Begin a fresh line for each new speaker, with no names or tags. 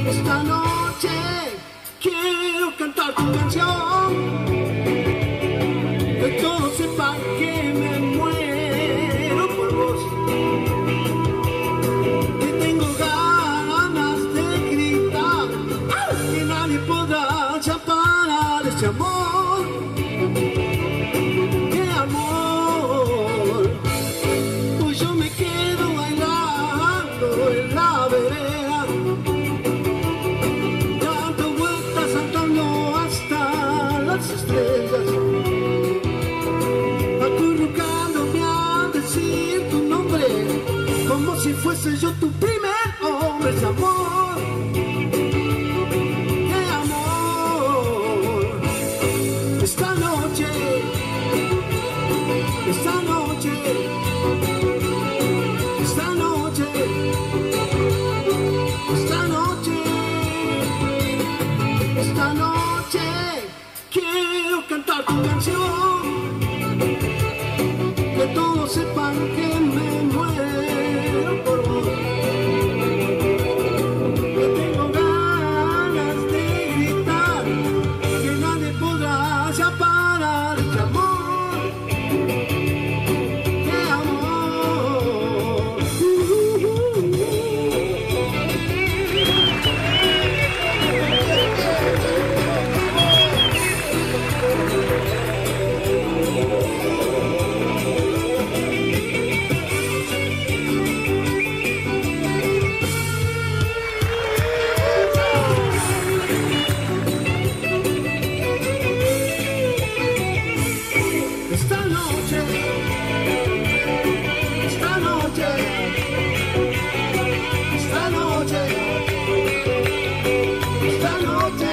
Esta noche quiero cantar tu canción, que todos sepan que me muero por vos, que tengo ganas de gritar, que nadie podrá separar este amor. ¡Qué amor! Pues yo me quedo bailando en la vereda, dando vueltas, saltando hasta las estrellas, acurrucándome a decir tu nombre, como si fuese yo tu primer hombre. Ese amor, qué amor. Esta noche, esta noche, esta noche, esta noche, esta noche quiero cantar tu canción, que todos sepan que me muero por vos, que tengo ganas de gritar, que nadie podrá separar este amor. ¡Qué amor! Esta noche, esta noche, esta noche, esta noche.